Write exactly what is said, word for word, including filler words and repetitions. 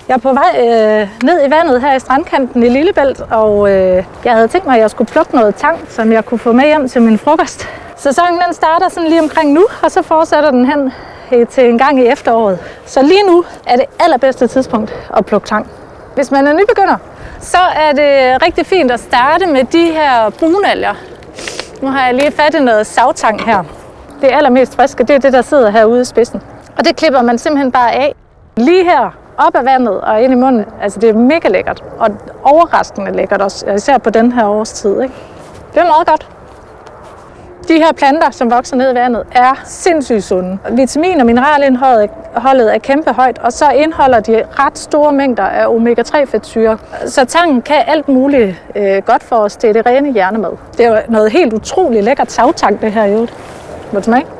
Jeg er på vej øh, ned i vandet her i strandkanten i Lillebælt, og øh, jeg havde tænkt mig, at jeg skulle plukke noget tang, som jeg kunne få med hjem til min frokost. Sæsonen den starter sådan lige omkring nu, og så fortsætter den hen til en gang i efteråret. Så lige nu er det allerbedste tidspunkt at plukke tang. Hvis man er nybegynder, så er det rigtig fint at starte med de her brunalger. Nu har jeg lige fat i noget savtang her. Det allermest friske, det er det, der sidder herude i spidsen. Og det klipper man simpelthen bare af. Lige her op ad vandet og ind i munden. Altså det er mega lækkert. Og overraskende lækkert også, især på den her årstid. Ikke? Det er meget godt. De her planter, som vokser ned i vandet, er sindssygt sunde. Vitamin- og mineralindholdet er kæmpe højt, og så indeholder de ret store mængder af omega tre fedtsyrer. Så tangen kan alt muligt øh, godt for os. Det er det rene hjernemad. Det er jo noget helt utroligt lækkert savtang, det her i øvrigt. Må du smage?